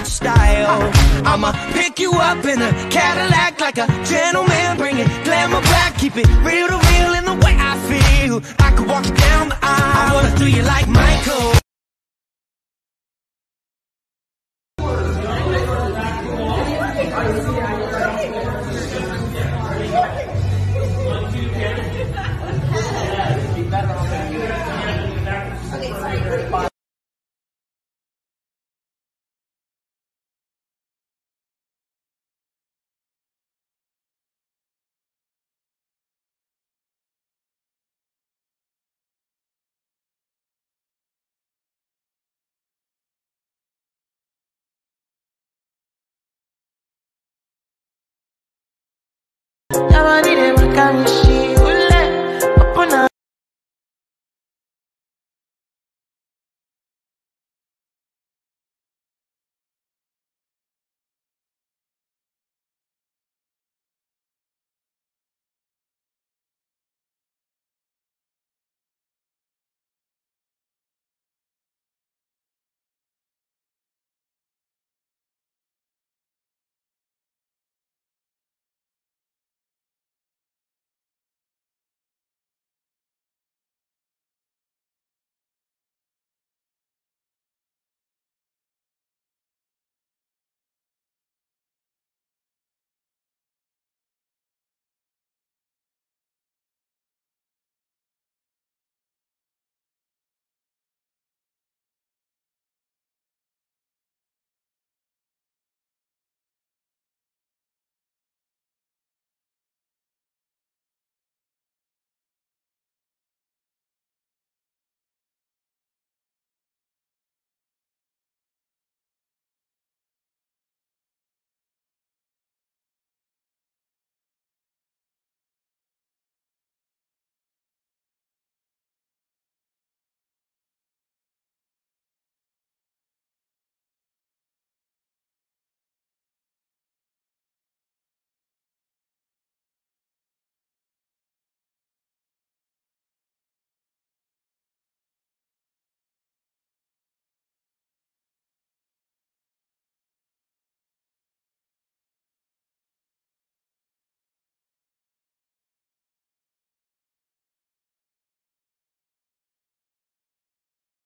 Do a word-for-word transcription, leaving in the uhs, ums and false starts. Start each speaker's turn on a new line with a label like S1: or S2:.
S1: about your style. I'ma pick you up in a Cadillac like a gentleman, bring it glamour back, keep it real to real in the way I feel. I could walk you down the aisle, I wanna do you like Michael.
S2: Your body, they work out with